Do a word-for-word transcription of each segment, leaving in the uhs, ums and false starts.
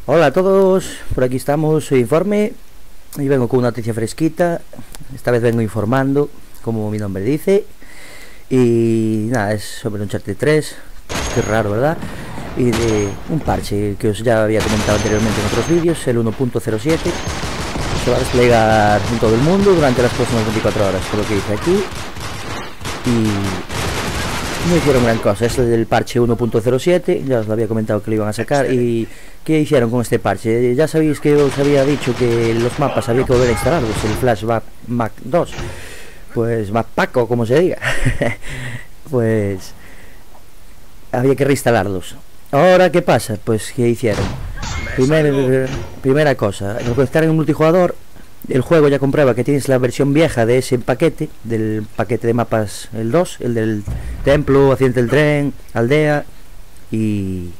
Hola a todos, por aquí estamos, soy Informe y vengo con una noticia fresquita. Esta vez vengo informando, como mi nombre dice. Y nada, es sobre Uncharted tres, que raro, ¿verdad? Y de un parche que os ya había comentado anteriormente en otros vídeos, el uno punto cero siete. Se va a desplegar en todo el mundo durante las próximas veinticuatro horas, por lo que dice aquí. Y no hicieron gran cosa. Este del parche uno punto cero siete, ya os lo había comentado que lo iban a sacar. ¿Y qué hicieron con este parche? Ya sabéis que os había dicho que los mapas había que volver a instalarlos, el Flashback Mac dos, pues Mappack o como se diga. Pues había que reinstalarlos. Ahora, ¿qué pasa? Pues ¿qué hicieron? Primer, primera cosa, al conectar en un multijugador, el juego ya comprueba que tienes la versión vieja de ese paquete, del paquete de mapas, el dos, el del templo, accidente del tren, aldea y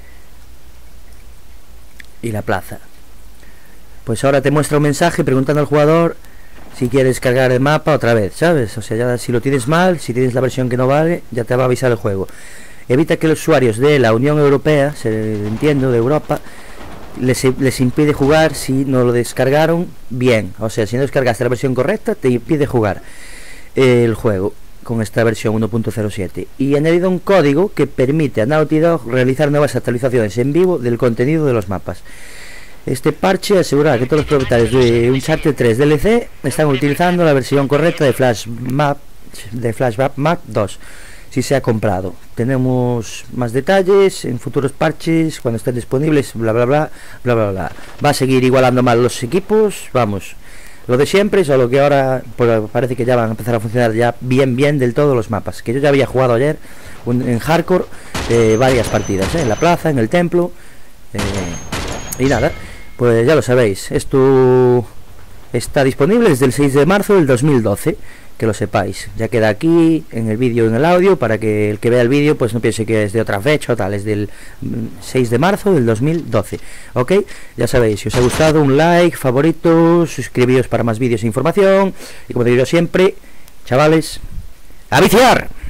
y la plaza. Pues ahora te muestra un mensaje preguntando al jugador si quieres cargar el mapa otra vez, ¿sabes? O sea, ya si lo tienes mal, si tienes la versión que no vale, ya te va a avisar el juego. Evita que los usuarios de la Unión Europea, se entiendo, de Europa, les, les impide jugar si no lo descargaron bien. O sea, si no descargaste la versión correcta, te impide jugar el juego con esta versión uno punto cero siete. Y ha añadido un código que permite a Naughty Dog realizar nuevas actualizaciones en vivo del contenido de los mapas. Este parche asegura que todos los propietarios de Uncharted tres D L C están utilizando la versión correcta de Flash Map, de Flashback Mac dos, si se ha comprado. Tenemos más detalles en futuros parches cuando estén disponibles, bla bla bla bla bla bla. Va a seguir igualando mal los equipos, vamos, lo de siempre, solo que ahora pues, parece que ya van a empezar a funcionar ya bien bien del todo los mapas, que yo ya había jugado ayer un, en hardcore eh, varias partidas, eh, en la plaza, en el templo, eh, y nada, pues ya lo sabéis, esto está disponible desde el seis de marzo del dos mil doce, que lo sepáis, ya queda aquí en el vídeo, en el audio, para que el que vea el vídeo pues no piense que es de otra fecha o tal, es del seis de marzo del dos mil doce, ok, ya sabéis, si os ha gustado, un like, favoritos, suscribíos para más vídeos e información, y como digo siempre, chavales, ¡a viciar!